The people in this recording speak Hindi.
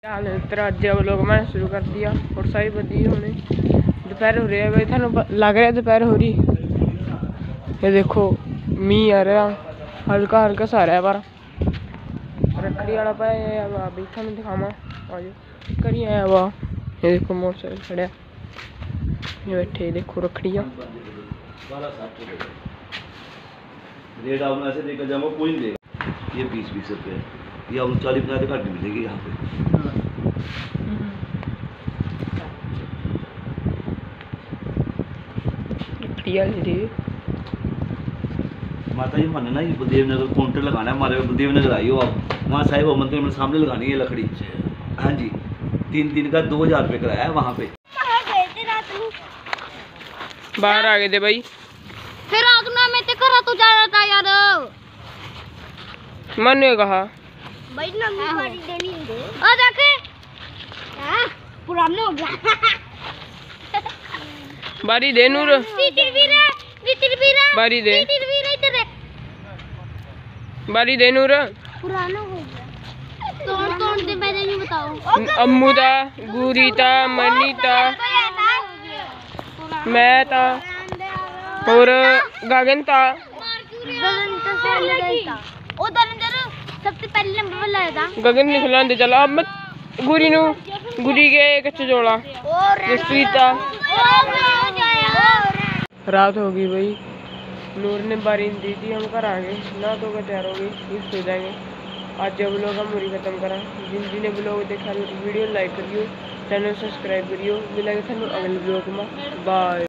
हाल तेरा अज लोग मैं शुरू कर दिया और सारी बदी होने दोपहर हो रही है भाई, थानू लग रहा है दोपहर हो रही। ये देखो मीह आ रहा हल्का हल्का सा रहा है पर रखड़ी वाला पाया भाई थानू दिखावा आज करी आया वाह। ये देखो मोटरसाइकिल खड़ा ये बैठे देखो रखड़िया रेट आपने ऐसे देकर जाओ कोई नहीं देगा। ये 20-20 रुपये ये आपको 40-50 घट मिलेगी यहाँ पे। माता जी मन ना ये बलदेव नगर काउंटर लगाना है हमारे बलदेव नगर आई हो आप वहाँ साहिब मंदिर में सामने लगानी है लकड़ी। हाँ जी 3 दिन का 2000 रुपये कराया है वहाँ पे। बाहर आ गए थे भाई फिर रात में मैं ते करा तो जा रहा था यार। मन ने कहा भाई नमी बारी देनी दे ओ देखे पुराना हो गया बारी दे नूर बारी दे बारी दे नूर पुराना हो गया। कौन दे मैं नहीं बताओ। अम्मू था गुरी था मनी था मैं था और गगन था। सबसे पहले नंबर पर लाया था गगन ने खिलाते चला अब मत गुरी नु गुरी के कच्चे जोड़ा था। रात हो गई भाई नूर ने बारी दी थी हम घर आ गए ना तो तैयार हो गई सो जाएंगे। आज जब ब्लॉग हम पूरी खत्म करा जिन ब्लॉग देखा वीडियो लाइक करियो चैनल सब्सक्राइब करियो मिलेगा थानू अगले ब्लॉग में बाय।